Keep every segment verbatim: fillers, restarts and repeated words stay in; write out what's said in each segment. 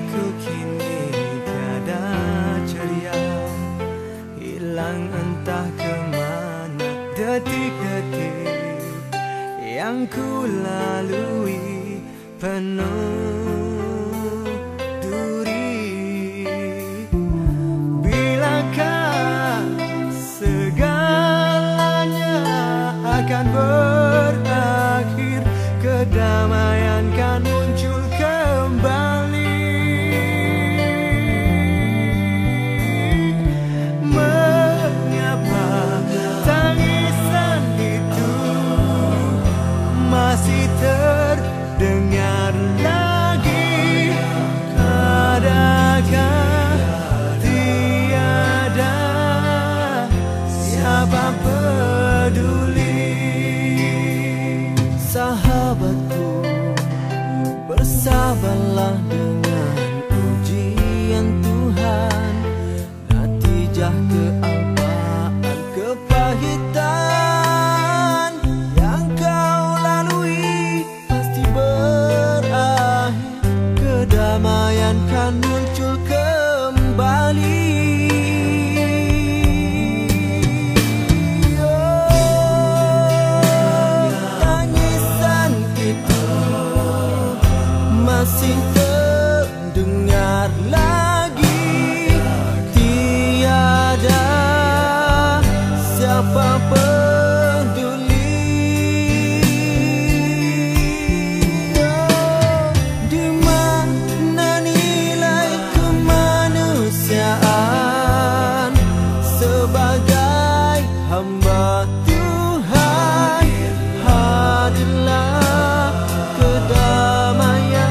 Aku kini tiada ceria, hilang entah kemana detik-detik yang ku lalui penuh duri. Bilakah segalanya akan berakhir, kedamaian kan muncul kembali. Mengapa tangisan itu masih terdengar lagi? Adakah tiada siapa peduli? Sahabatku, bersabarlah dengan ujian Tuhan. Natijah kealpaan, kepahitan yang kau lalui pasti berakhir, kedamaian kan muncul kembali. Masih terdengar lagi, tiada siapa peduli. Di mana nilai kemanusiaan sebagai hamba Tuhan? Hadirlah kedamaian,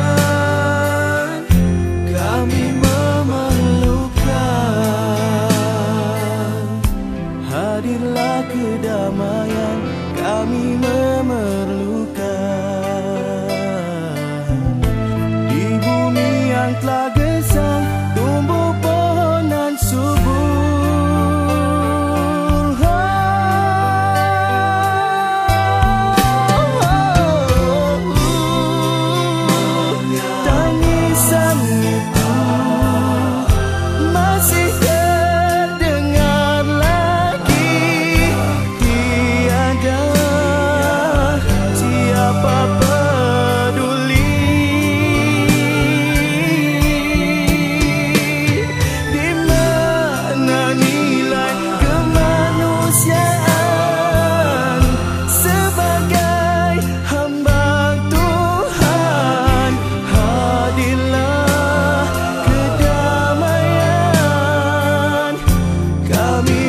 hadirlah kedamaian, kami memerlukan. Di bumi yang telah gesang tumbuh pohonan subur. Tangisan itu masih terdengar lagi, tiada siapa peduli. Di mana nilai kemanusiaan sebagai hamba Tuhan? Hadirlah kedamaian, kami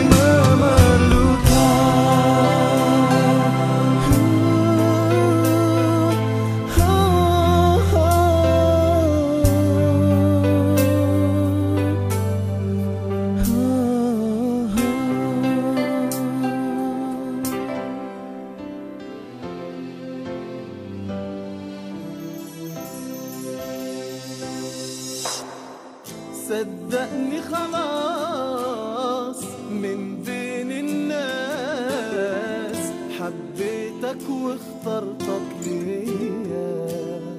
صدقني خلاص من بين الناس حبيتك واخترتك ليا.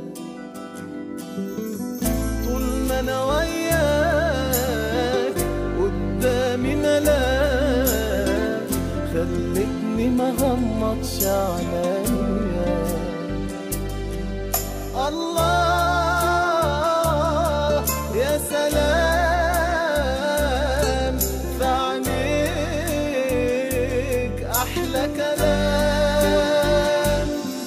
طول ما انا وياك قدامي ملاك، خلتني ما غمضش عينيا. الله يا سلام في عينيك أحلى كلام.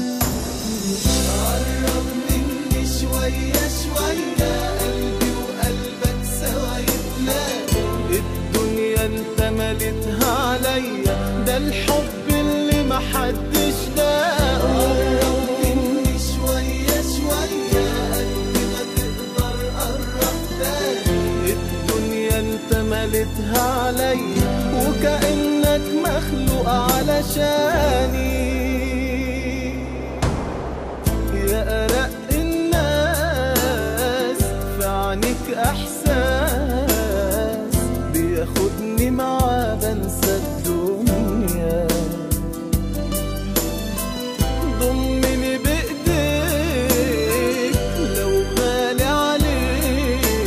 قرب مني شوية شوية، قلبي وقلبك سوا يتلاقوا. الدنيا انت مليتها عليا، ده الحب اللي محدش لاقه. قرب مني شوية شوية، قلبي ما تقدر قرب تاني. الدنيا انت مليتها عليا، وكأنك مخلوق علشاني. يا أرق الناس في عينيك إحساس بياخدني معاه بنسى الدنيا. ضمني بإيديك لو غالي عليك،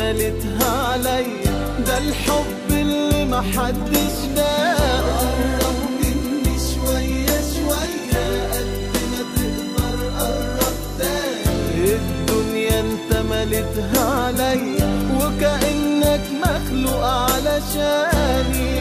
ملتها عليا، ده الحب اللي محدش لاقه. قرب مني شوية شوية قد ما تقدر قرب تاني، الدنيا انت ملتها عليا وكأنك مخلوق علشاني.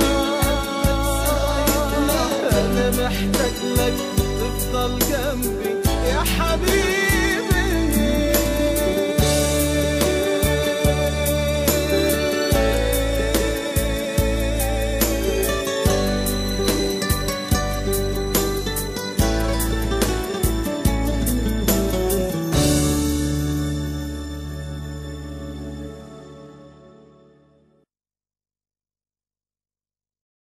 محتاج لك تفضل جنبي.